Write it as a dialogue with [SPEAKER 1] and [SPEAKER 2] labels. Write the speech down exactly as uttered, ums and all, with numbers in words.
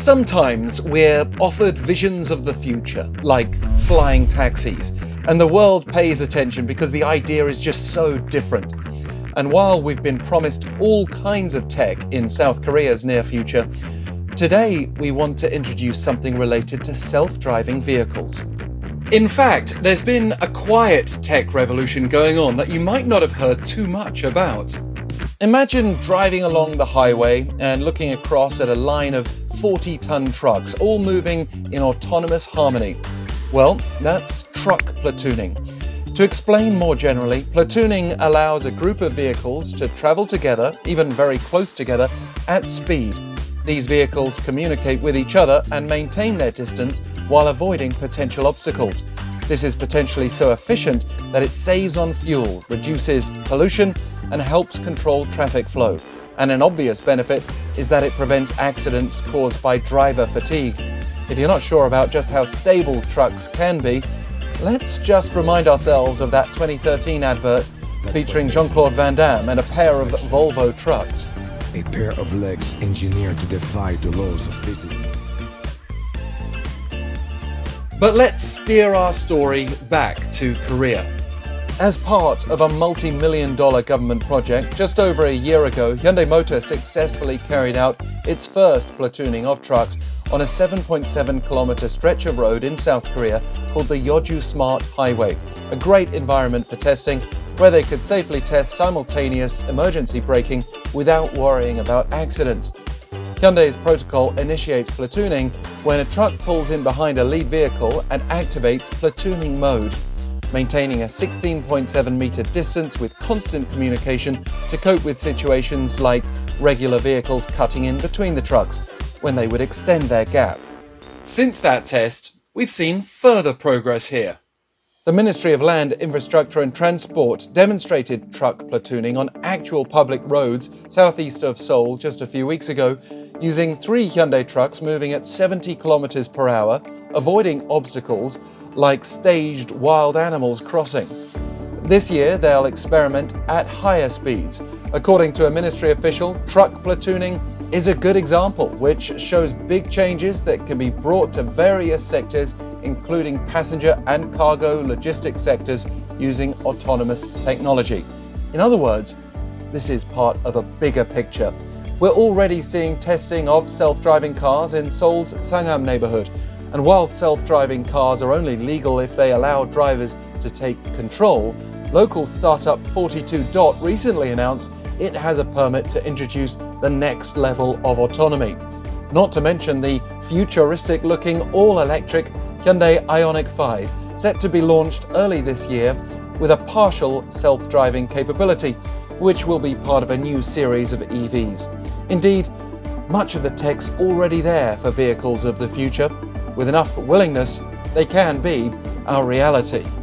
[SPEAKER 1] Sometimes we're offered visions of the future, like flying taxis, and the world pays attention because the idea is just so different. And while we've been promised all kinds of tech in South Korea's near future, today we want to introduce something related to self-driving vehicles. In fact, there's been a quiet tech revolution going on that you might not have heard too much about. Imagine driving along the highway and looking across at a line of forty ton trucks, all moving in autonomous harmony. Well, that's truck platooning. To explain more generally, platooning allows a group of vehicles to travel together, even very close together, at speed. These vehicles communicate with each other and maintain their distance while avoiding potential obstacles. This is potentially so efficient that it saves on fuel, reduces pollution, and helps control traffic flow. And an obvious benefit is that it prevents accidents caused by driver fatigue. If you're not sure about just how stable trucks can be, let's just remind ourselves of that twenty thirteen advert featuring Jean-Claude Van Damme and a pair of Volvo trucks.
[SPEAKER 2] A pair of legs engineered to defy the laws of physics.
[SPEAKER 1] But let's steer our story back to Korea. As part of a multi-million dollar government project, just over a year ago, Hyundai Motor successfully carried out its first platooning of trucks on a seven point seven kilometer stretch of road in South Korea called the Yeoju Smart Highway, a great environment for testing where they could safely test simultaneous emergency braking without worrying about accidents. Hyundai's protocol initiates platooning when a truck pulls in behind a lead vehicle and activates platooning mode, maintaining a sixteen point seven meter distance with constant communication to cope with situations like regular vehicles cutting in between the trucks when they would extend their gap. Since that test, we've seen further progress here. The Ministry of Land, Infrastructure and Transport demonstrated truck platooning on actual public roads southeast of Seoul just a few weeks ago, using three Hyundai trucks moving at seventy kilometers per hour, avoiding obstacles like staged wild animals crossing. This year, they'll experiment at higher speeds. According to a ministry official, truck platooning is a good example, which shows big changes that can be brought to various sectors, including passenger and cargo logistics sectors, using autonomous technology. In other words, this is part of a bigger picture. We're already seeing testing of self-driving cars in Seoul's Sangam neighborhood. And while self-driving cars are only legal if they allow drivers to take control, local startup forty-two dot recently announced it has a permit to introduce the next level of autonomy. Not to mention the futuristic-looking all-electric Hyundai Ioniq five, set to be launched early this year with a partial self-driving capability, which will be part of a new series of E Vs. Indeed, much of the tech's already there for vehicles of the future. With enough willingness, they can be our reality.